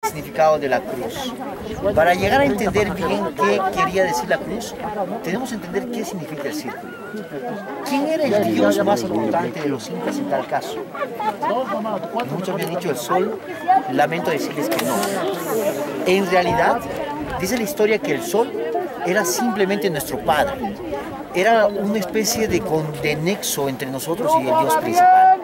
significado de la cruz. Para llegar a entender bien qué quería decir la cruz, tenemos que entender qué significa el círculo. ¿Quién era el dios más importante de los incas en tal caso? Muchos habían dicho el sol, lamento decirles que no. En realidad, dice la historia que el sol era simplemente nuestro padre. Era una especie de nexo entre nosotros y el dios principal.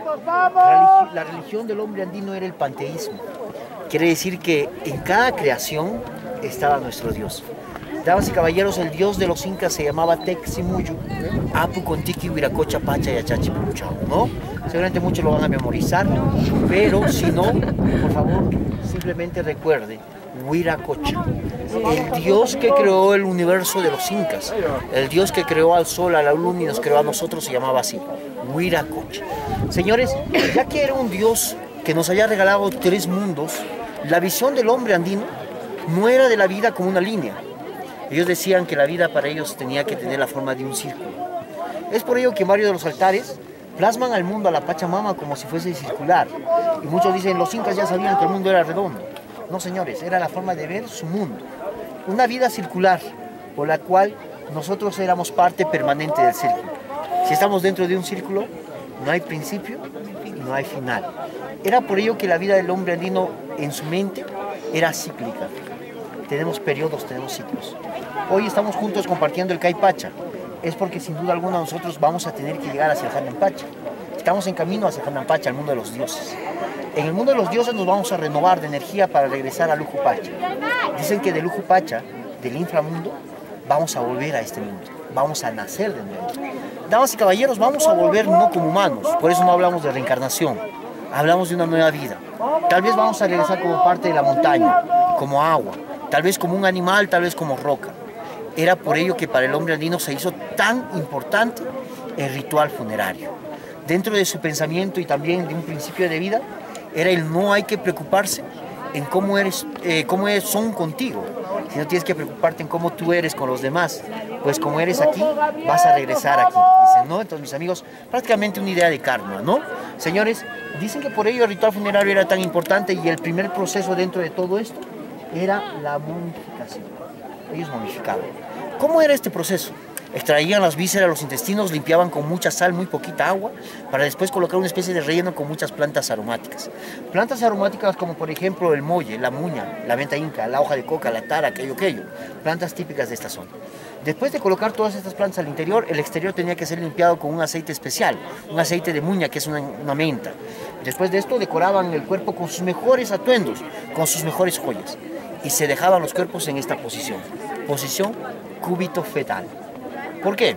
La religión del hombre andino era el panteísmo. Quiere decir que en cada creación estaba nuestro Dios. Damas y caballeros, el Dios de los incas se llamaba Teximuyu, Apu Contiki Huiracocha Pacha y Achachi Puchao, ¿no? Seguramente muchos lo van a memorizar, pero si no, por favor, simplemente recuerde, Huiracocha, el Dios que creó el universo de los incas, el Dios que creó al sol, a la luna y nos creó a nosotros, se llamaba así, Huiracocha. Señores, ya que era un Dios que nos había regalado 3 mundos, la visión del hombre andino no era de la vida como una línea. Ellos decían que la vida para ellos tenía que tener la forma de un círculo. Es por ello que varios de los altares plasman al mundo, a la Pachamama, como si fuese circular. Y muchos dicen, los incas ya sabían que el mundo era redondo. No, señores, era la forma de ver su mundo. Una vida circular, por la cual nosotros éramos parte permanente del círculo. Si estamos dentro de un círculo, no hay principio y no hay final. Era por ello que la vida del hombre andino en su mente era cíclica. Tenemos periodos, tenemos ciclos. Hoy estamos juntos compartiendo el Caipacha. Es porque sin duda alguna nosotros vamos a tener que llegar hacia el Hanampacha. Estamos en camino hacia el Hanampacha, al mundo de los dioses. En el mundo de los dioses nos vamos a renovar de energía para regresar al Ujupacha. Dicen que del Ujupacha, del inframundo, vamos a volver a este mundo. Vamos a nacer de nuevo. Damas y caballeros, vamos a volver no como humanos. Por eso no hablamos de reencarnación. Hablamos de una nueva vida. Tal vez vamos a regresar como parte de la montaña, como agua, tal vez como un animal, tal vez como roca. Era por ello que para el hombre andino se hizo tan importante el ritual funerario. Dentro de su pensamiento y también de un principio de vida, era el no hay que preocuparse en cómo son contigo, sino tienes que preocuparte en cómo tú eres con los demás. Pues como eres aquí, vas a regresar aquí. Dicen, ¿no? Entonces, mis amigos, prácticamente una idea de karma, ¿no? Señores, dicen que por ello el ritual funerario era tan importante y el primer proceso dentro de todo esto era la momificación. Ellos momificaban. ¿Cómo era este proceso? Extraían las vísceras, los intestinos, limpiaban con mucha sal, muy poquita agua, para después colocar una especie de relleno con muchas plantas aromáticas. Plantas aromáticas como por ejemplo el molle, la muña, la menta inca, la hoja de coca, la tara, aquello. Plantas típicas de esta zona. Después de colocar todas estas plantas al interior, el exterior tenía que ser limpiado con un aceite especial, un aceite de muña, que es una menta. Después de esto decoraban el cuerpo con sus mejores atuendos, con sus mejores joyas. Y se dejaban los cuerpos en esta posición cúbito fetal. ¿Por qué?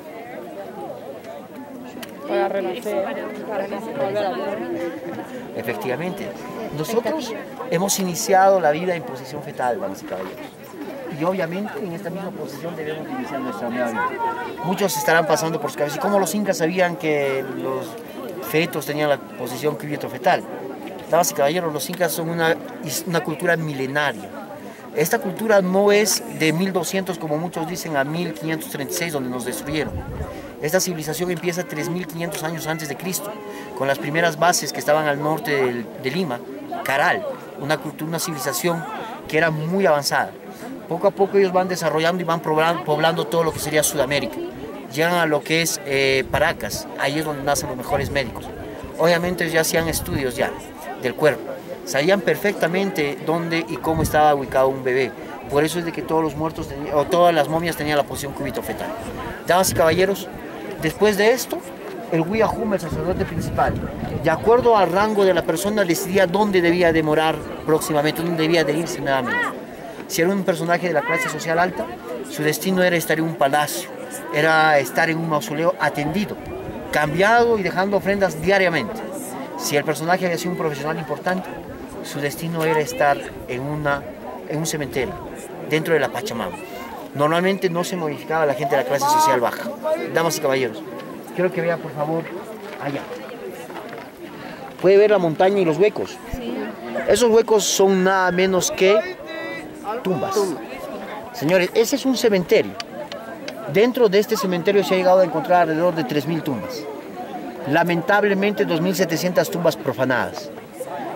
Para renacer, volver a ver. Efectivamente, nosotros hemos iniciado la vida en posición fetal, damas y caballeros. Y obviamente en esta misma posición debemos iniciar nuestra nueva vida. Muchos estarán pasando por su cabeza. ¿Y cómo los incas sabían que los fetos tenían la posición cúbito fetal? Damas y caballeros, los incas son una cultura milenaria. Esta cultura no es de 1200, como muchos dicen, a 1536, donde nos destruyeron. Esta civilización empieza 3500 años antes de Cristo, con las primeras bases que estaban al norte de Lima, Caral, una civilización que era muy avanzada. Poco a poco ellos van desarrollando y van poblando todo lo que sería Sudamérica. Llegan a lo que es Paracas, ahí es donde nacen los mejores médicos. Obviamente ya hacían estudios ya del cuerpo. Sabían perfectamente dónde y cómo estaba ubicado un bebé. Por eso es de que todos los muertos o todas las momias tenían la posición cúbito fetal. Damas y caballeros, después de esto, el Huiyahum, el sacerdote principal, de acuerdo al rango de la persona, decidía dónde debía de morar próximamente, dónde debía de irse nuevamente. Si era un personaje de la clase social alta, su destino era estar en un palacio, era estar en un mausoleo atendido, cambiado y dejando ofrendas diariamente. Si el personaje había sido un profesional importante, su destino era estar en un cementerio, dentro de la Pachamama. Normalmente no se modificaba la gente de la clase social baja. Damas y caballeros, quiero que vea por favor allá. ¿Puede ver la montaña y los huecos? Sí. Esos huecos son nada menos que tumbas. Señores, ese es un cementerio. Dentro de este cementerio se ha llegado a encontrar alrededor de 3000 tumbas. Lamentablemente 2700 tumbas profanadas.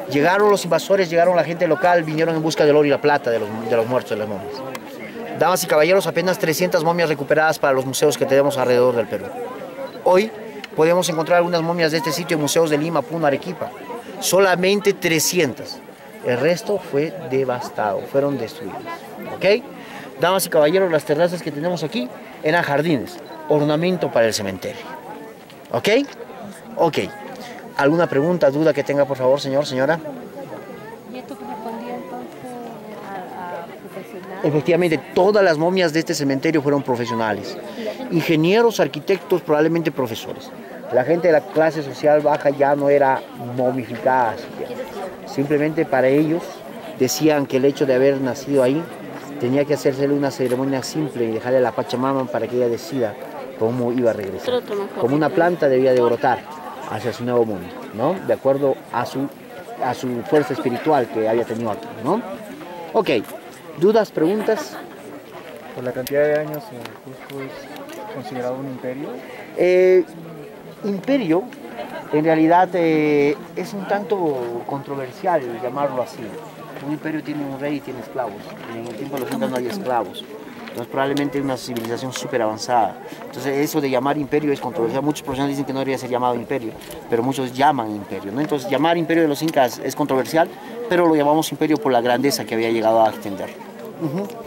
Llegaron los invasores, llegaron la gente local, vinieron en busca del oro y la plata de los muertos de las momias. Damas y caballeros, apenas 300 momias recuperadas para los museos que tenemos alrededor del Perú. Hoy podemos encontrar algunas momias de este sitio en museos de Lima, Puno, Arequipa. Solamente 300. El resto fue devastado, fueron destruidos. ¿Ok? Damas y caballeros, las terrazas que tenemos aquí eran jardines, ornamento para el cementerio. ¿Ok? Ok. ¿Alguna pregunta, duda que tenga, por favor, señor, señora? ¿Y esto correspondía entonces a profesionales? Efectivamente, todas las momias de este cementerio fueron profesionales. Ingenieros, arquitectos, probablemente profesores. La gente de la clase social baja ya no era momificada siquiera. Simplemente para ellos decían que el hecho de haber nacido ahí tenía que hacerse una ceremonia simple y dejarle a la Pachamama para que ella decida cómo iba a regresar. Como una planta debía de brotar hacia su nuevo mundo, ¿no? De acuerdo a su fuerza espiritual que había tenido aquí, ¿no? Ok, ¿dudas, preguntas? Por la cantidad de años, Cusco es considerado un imperio. Imperio, en realidad, es un tanto controversial llamarlo así. Un imperio tiene un rey y tiene esclavos. En el tiempo de los incas no había esclavos. Entonces probablemente una civilización súper avanzada. Entonces eso de llamar imperio es controversial. Muchos profesionales dicen que no debería ser llamado imperio, pero muchos llaman imperio, ¿no? Entonces llamar imperio de los incas es controversial, pero lo llamamos imperio por la grandeza que había llegado a extender.